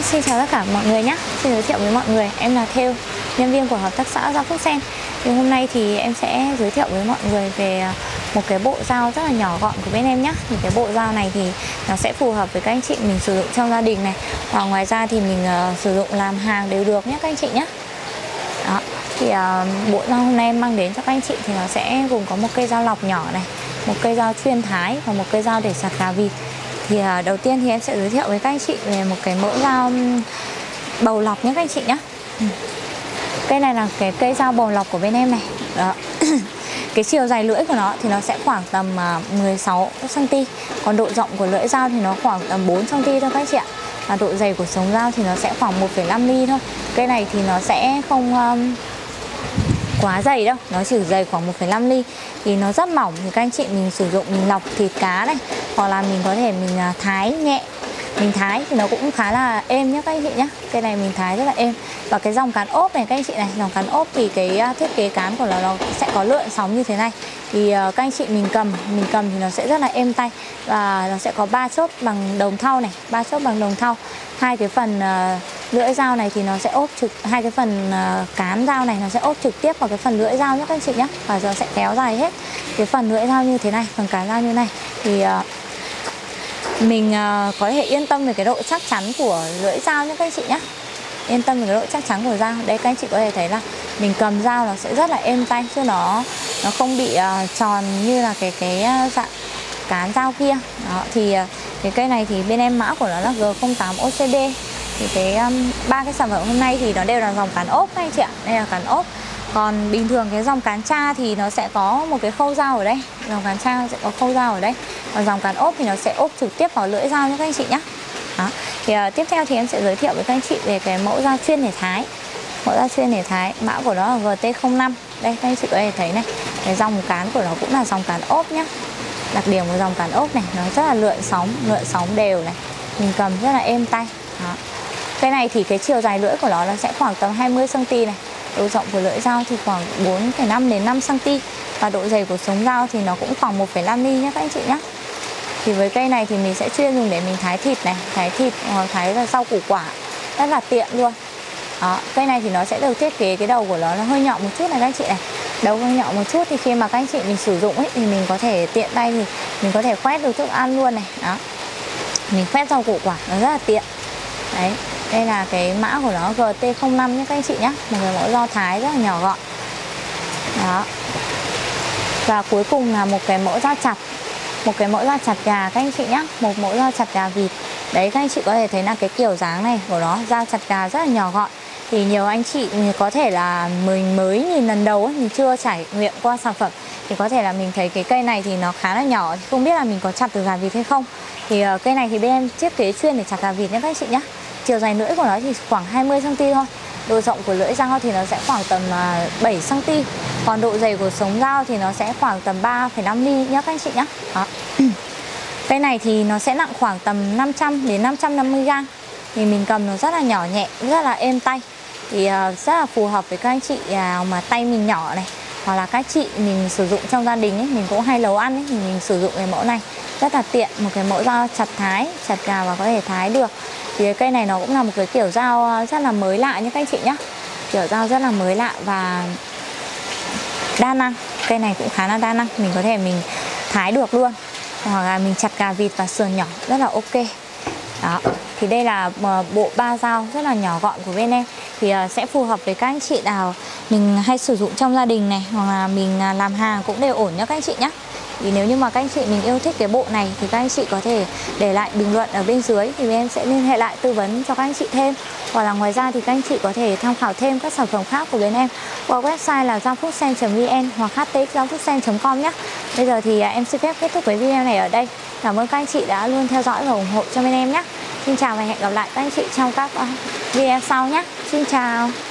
Xin chào tất cả mọi người nhé. Xin giới thiệu với mọi người, em là Thêu, nhân viên của hợp tác xã Dao Phúc Sen. Thì hôm nay thì em sẽ giới thiệu với mọi người về một cái bộ dao rất là nhỏ gọn của bên em nhé. Thì cái bộ dao này thì nó sẽ phù hợp với các anh chị mình sử dụng trong gia đình này. Và ngoài ra thì mình sử dụng làm hàng đều được nhé các anh chị nhé. Đó. Thì bộ dao hôm nay em mang đến cho các anh chị thì nó sẽ gồm có một cây dao lọc nhỏ này, một cây dao chuyên thái và một cây dao để sạc gà vịt. Thì đầu tiên thì em sẽ giới thiệu với các anh chị về một cái mẫu dao bầu lọc nhé các anh chị nhé. Cây này là cái cây dao bầu lọc của bên em này. Đó. Cái chiều dài lưỡi của nó thì nó sẽ khoảng tầm 16 cm. Còn độ rộng của lưỡi dao thì nó khoảng tầm 4 cm thôi các anh chị ạ. Và độ dày của sống dao thì nó sẽ khoảng 1,5 ly thôi. Cây này thì nó sẽ không quá dày đâu, nó chỉ dày khoảng 1,5 ly. Thì nó rất mỏng, thì các anh chị mình sử dụng mình lọc thịt cá này, hoặc là mình có thể mình thái nhẹ. Mình thái thì nó cũng khá là êm nhé các anh chị nhé. Cây này mình thái rất là êm. Và cái dòng cán ốp này các anh chị này, dòng cán ốp thì cái thiết kế cán của nó sẽ có lượn sóng như thế này. Thì các anh chị mình cầm thì nó sẽ rất là êm tay. Và nó sẽ có 3 chốt bằng đồng thau này, 3 chốt bằng đồng thau. Hai cái phần lưỡi dao này thì nó sẽ ốp hai cái phần cán dao này nó sẽ ốp trực tiếp vào cái phần lưỡi dao nhé các anh chị nhé. Và nó sẽ kéo dài hết cái phần lưỡi dao như thế này, phần cán dao như này. Thì mình có thể yên tâm về cái độ chắc chắn của lưỡi dao nhé các anh chị nhé. Yên tâm về cái độ chắc chắn của dao. Đây các anh chị có thể thấy là mình cầm dao nó sẽ rất là êm tay, chứ nó không bị tròn như là cái dạng cán dao kia. Đó, thì cái cây này thì bên em mã của nó là G08OCB. Thì ba cái sản phẩm hôm nay thì nó đều là dòng cán ốp các anh chị ạ. Đây là cán ốp. Còn bình thường cái dòng cán tra thì nó sẽ có một cái khâu dao ở đây. Dòng cán tra sẽ có khâu dao ở đây. Còn dòng cán ốp thì nó sẽ ốp trực tiếp vào lưỡi dao nhé các anh chị nhé. Đó. Thì tiếp theo thì em sẽ giới thiệu với các anh chị về cái mẫu dao chuyên để thái. Mẫu dao chuyên để thái, mã của nó là GT05. Đây các anh chị có thể thấy này, cái dòng cán của nó cũng là dòng cán ốp nhé. Đặc điểm của dòng cán ốp này, nó rất là lượn sóng đều này. Mình cầm rất là êm tay. Đó. Cái này thì cái chiều dài lưỡi của nó sẽ khoảng tầm 20 cm này. Độ rộng của lưỡi dao thì khoảng 4,5 đến 5 cm. Và độ dày của sống dao thì nó cũng khoảng 1,5 ly nhé các anh chị nhé. Thì với cây này thì mình sẽ chuyên dùng để mình thái thịt này, thái thịt hoặc thái rau củ quả, rất là tiện luôn. Đó, cây này thì nó sẽ được thiết kế cái đầu của nó hơi nhọn một chút này các anh chị này. Đầu hơi nhọn một chút thì khi mà các anh chị mình sử dụng ấy thì mình có thể tiện tay thì mình có thể khoét được thức ăn luôn này. Đó. Mình khoét rau củ quả nó rất là tiện. Đấy, đây là cái mã của nó GT05 nhé các anh chị nhé. Một cái mẫu dao thái rất là nhỏ gọn. Đó. Và cuối cùng là một cái mẫu dao chặt. Một cái mẫu dao chặt gà các anh chị nhé. Một mẫu dao chặt gà vịt. Đấy các anh chị có thể thấy là cái kiểu dáng này của nó, dao chặt gà rất là nhỏ gọn. Thì nhiều anh chị có thể là mình mới nhìn lần đầu ấy, mình chưa trải nghiệm qua sản phẩm thì có thể là mình thấy cái cây này thì nó khá là nhỏ, thì không biết là mình có chặt được gà vịt hay không. Thì cây này thì bên em thiết kế chuyên để chặt gà vịt nhé các anh chị nhé. Chiều dài lưỡi của nó thì khoảng 20 cm thôi. Độ rộng của lưỡi dao thì nó sẽ khoảng tầm 7 cm. Còn độ dày của sống dao thì nó sẽ khoảng tầm 3,5 ly nhé các anh chị nhé. Đó. Cây này thì nó sẽ nặng khoảng tầm 500 đến 550 g. Thì mình cầm nó rất là nhỏ nhẹ, rất là êm tay. Thì rất là phù hợp với các anh chị mà tay mình nhỏ này, hoặc là các chị mình sử dụng trong gia đình ấy, mình cũng hay nấu ăn ấy, thì mình sử dụng cái mẫu này rất là tiện. Một cái mẫu dao chặt gà và có thể thái được. Thì cái cây này nó cũng là một cái kiểu dao rất là mới lạ nhé các anh chị nhé. Kiểu dao rất là mới lạ và đa năng. Cây này cũng khá là đa năng, mình có thể mình thái được luôn, hoặc là mình chặt gà vịt và sườn nhỏ rất là ok. Đó, thì đây là bộ ba dao rất là nhỏ gọn của bên em. Thì sẽ phù hợp với các anh chị nào mình hay sử dụng trong gia đình này, hoặc là mình làm hàng cũng đều ổn nhé các anh chị nhé. Thì nếu như mà các anh chị mình yêu thích cái bộ này thì các anh chị có thể để lại bình luận ở bên dưới, thì bên em sẽ liên hệ lại tư vấn cho các anh chị thêm. Hoặc là ngoài ra thì các anh chị có thể tham khảo thêm các sản phẩm khác của bên em qua website là daophuksen.vn hoặc htxdaophuksen.com nhé. Bây giờ thì em xin phép kết thúc cái video này ở đây. Cảm ơn các anh chị đã luôn theo dõi và ủng hộ cho bên em nhé. Xin chào và hẹn gặp lại các anh chị trong các video sau nhé. Xin chào.